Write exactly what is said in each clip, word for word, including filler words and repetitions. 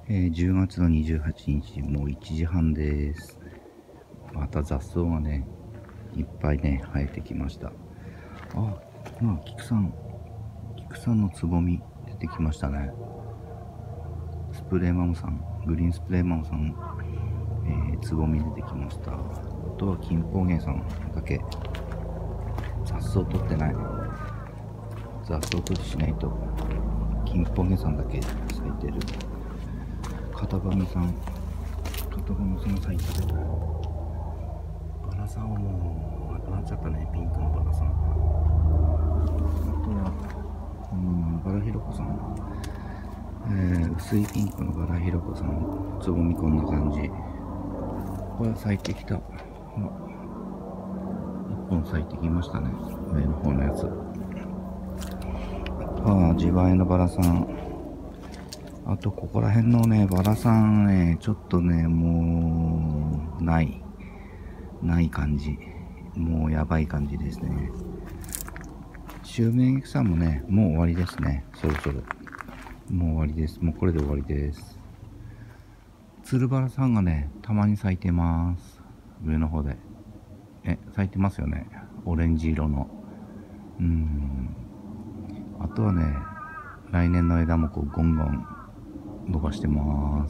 えー、じゅうがつのにじゅうはちにち、もういちじはんです。また雑草がね、いっぱいね、生えてきました。あ、ほら、菊さん、菊さんのつぼみ出てきましたね。スプレーマムさん、グリーンスプレーマムさん、えー、つぼみ出てきました。あとは金峰芸さんだけ、雑草取ってない。雑草取りしないと、金峰芸さんだけ咲いてる。片上さん、片上さん咲いてる。バラさんはもうなくなっちゃったね、ピンクのバラさん。あとは、うん、バラひろこさん、えー、薄いピンクのバラひろこさん、つぼみこんな感じ。これ咲いてきた。いっぽん咲いてきましたね、上の方のやつ。ああ、自前のバラさん。あと、ここら辺のね、バラさんね、ちょっとね、もう、ない。ない感じ。もうやばい感じですね。襲名草もね、もう終わりですね。そろそろ。もう終わりです。もうこれで終わりです。つるバラさんがね、たまに咲いてます。上の方で。え、咲いてますよね。オレンジ色の。うーん。あとはね、来年の枝もこう、ゴンゴン伸ばしてます。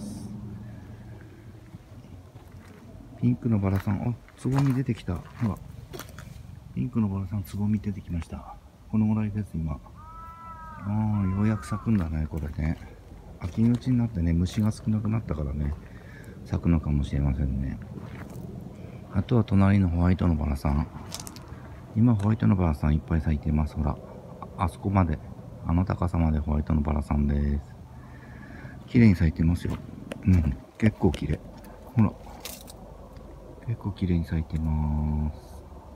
ピンクのバラさん、あ、つぼみ出てきた。ほら。ピンクのバラさん、つぼみ出てきました。このぐらいです、今。ああ、ようやく咲くんだね、これね。秋口になってね、虫が少なくなったからね、咲くのかもしれませんね。あとは隣のホワイトのバラさん。今、ホワイトのバラさんいっぱい咲いてます。ほら。あそこまで。あの高さまでホワイトのバラさんです。綺麗に咲いてますよ。うん。結構綺麗。ほら。結構綺麗に咲いてます。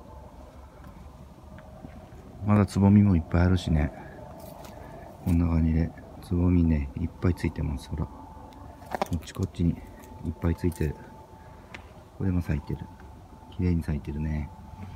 まだつぼみもいっぱいあるしね。こんな感じで、つぼみね、いっぱいついてます。ほら。こっちこっちにいっぱいついてる。これも咲いてる。綺麗に咲いてるね。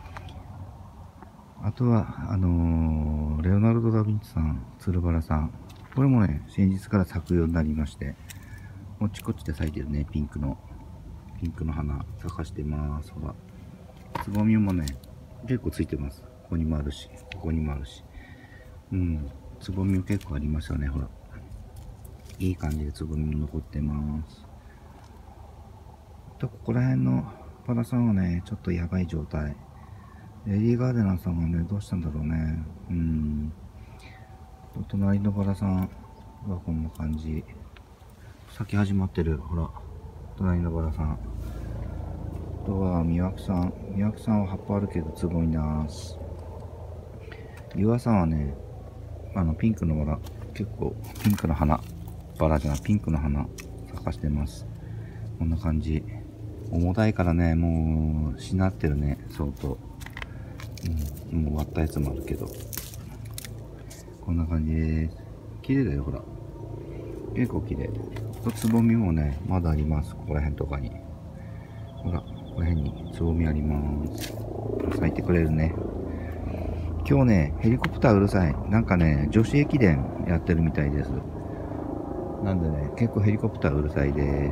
あとは、あのー、レオナルド・ダ・ヴィンチさん、つるバラさん。これもね、先日から咲くようになりまして、こっちこっちで咲いてるね、ピンクの、ピンクの花、咲かしてます。ほら。つぼみもね、結構ついてます。ここにもあるし、ここにもあるし。うん、つぼみも結構ありますよね、ほら。いい感じでつぼみも残ってます。と、ここら辺のバラさんはね、ちょっとやばい状態。レディーガーデナーさんはね、どうしたんだろうね。うん。隣のバラさんはこんな感じ。咲き始まってる。ほら。隣のバラさん。あとは、ミワクさん。ミワクさんは葉っぱあるけど、つぼみなす。ユアさんはね、あの、ピンクのバラ、結構、ピンクの花。バラじゃない、ピンクの花、咲かしてます。こんな感じ。重たいからね、もう、しなってるね、相当。うん、もう割ったやつもあるけど。こんな感じです。綺麗だよ、ほら。結構綺麗。つぼみもね、まだあります。ここら辺とかに。ほら、ここら辺につぼみあります。咲いてくれるね。今日ね、ヘリコプターうるさい。なんかね、女子駅伝やってるみたいです。なんでね、結構ヘリコプターうるさいです。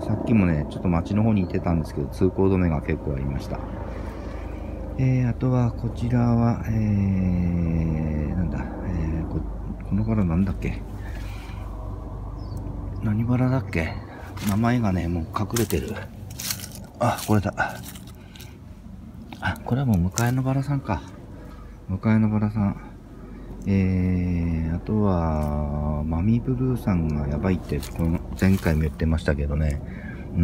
さっきもね、ちょっと街の方に行ってたんですけど、通行止めが結構ありました。えー、あとは、こちらは、えー、なんだ、えー、こ、このバラなんだっけ何バラだっけ名前がね、もう隠れてる。あ、これだ。あ、これはもう迎えのバラさんか。迎えのバラさん。えー、あとは、マミーブルーさんがやばいって、この前回も言ってましたけどね。うん、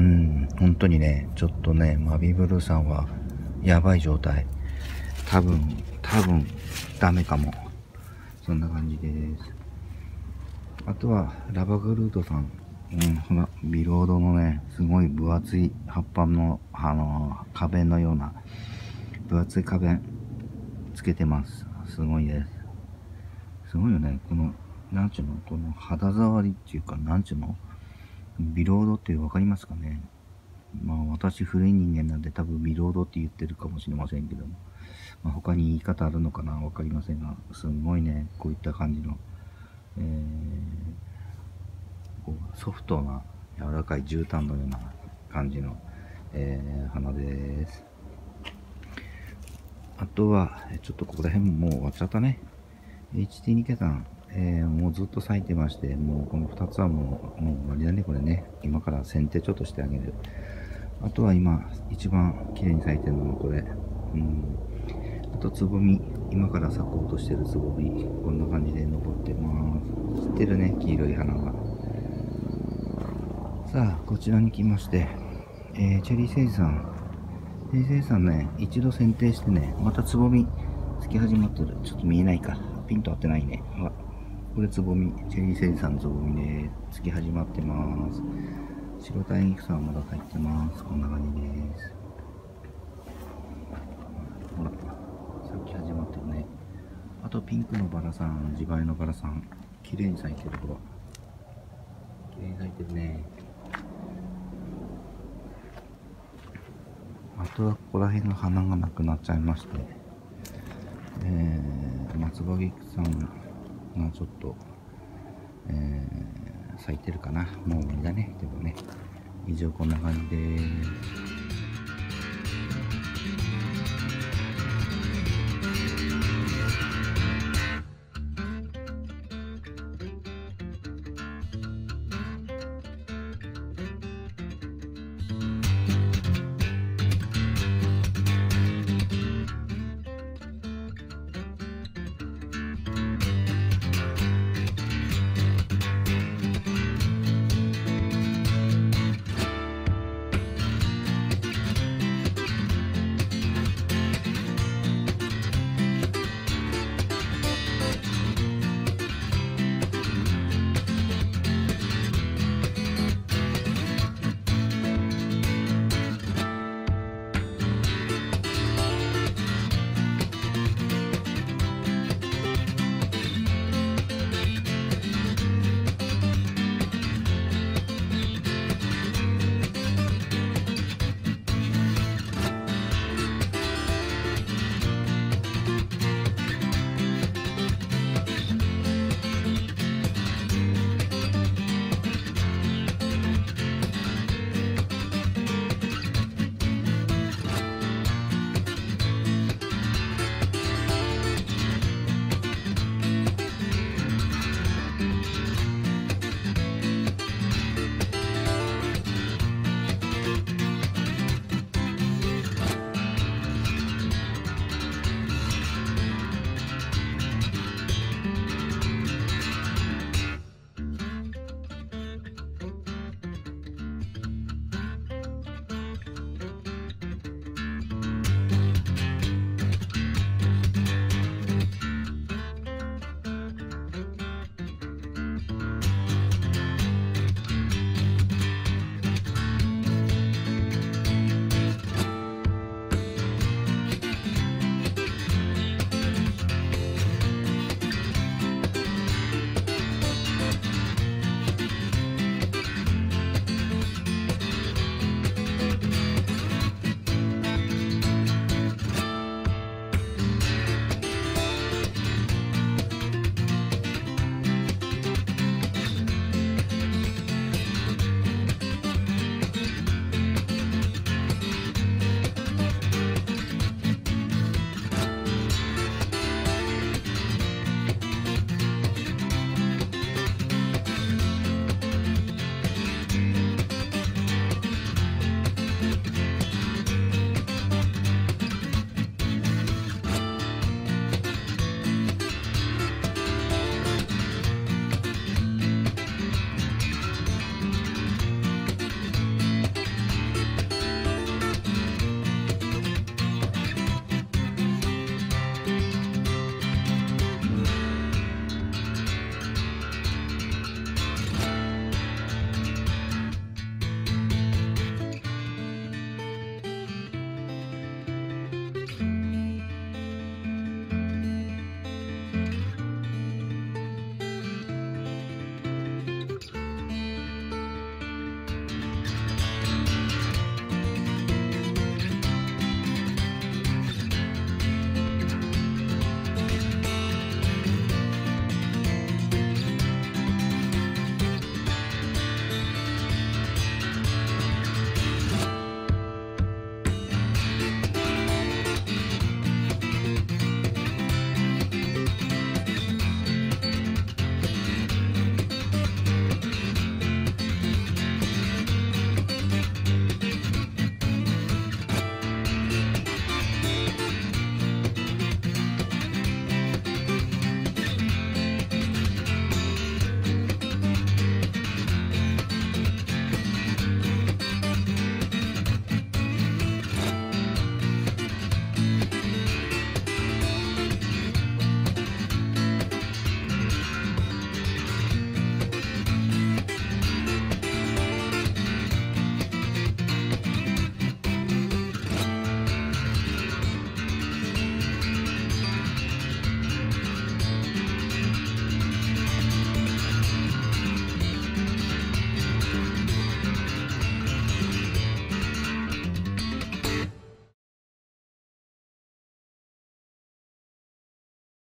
本当にね、ちょっとね、マミーブルーさんはやばい状態。多分、多分、ダメかも。そんな感じです。あとは、ラバグルートさん。うん、ほら、ビロードのね、すごい分厚い葉っぱの、あの、花弁のような、分厚い花弁つけてます。すごいです。すごいよね。この、なんちゅうの、この肌触りっていうか、なんちゅうの、ビロードってわかりますかね。まあ私古い人間なんで多分ビロードって言ってるかもしれませんけども、まあ、他に言い方あるのかなわかりませんが、すごいね、こういった感じの、えこうソフトな柔らかい絨毯のような感じの、えー、花です。あとはちょっとここら辺ももう終わっちゃったね。 エイチティー ニケさん、えー、もうずっと咲いてまして、もうこのふたつはもうもう終わりだね。これね、今から剪定ちょっとしてあげる。あとは今一番綺麗に咲いてるのはこれ、うん、あとつぼみ、今から咲こうとしてるつぼみ、こんな感じで残ってます。知ってるね、黄色い花が。さあこちらに来まして、えー、チェリーセイジさん、チェリーセイジさんね、一度剪定してね、またつぼみつき始まってる。ちょっと見えないか、ピンと合ってないね。ほら、これつぼみ、チェリーセイジさんのつぼみでつき始まってます。白タイギクさんはまだ入ってます。こんな感じです。ほら、咲き始まってるね。あとピンクのバラさん、自前のバラさん、綺麗に咲いてる。ほら、綺麗に咲いてるね。あとはここら辺の花がなくなっちゃいまして、えー、松葉菊さんがちょっと、えー、咲いてるかな。もう終わりだね。でもね、以上こんな感じです。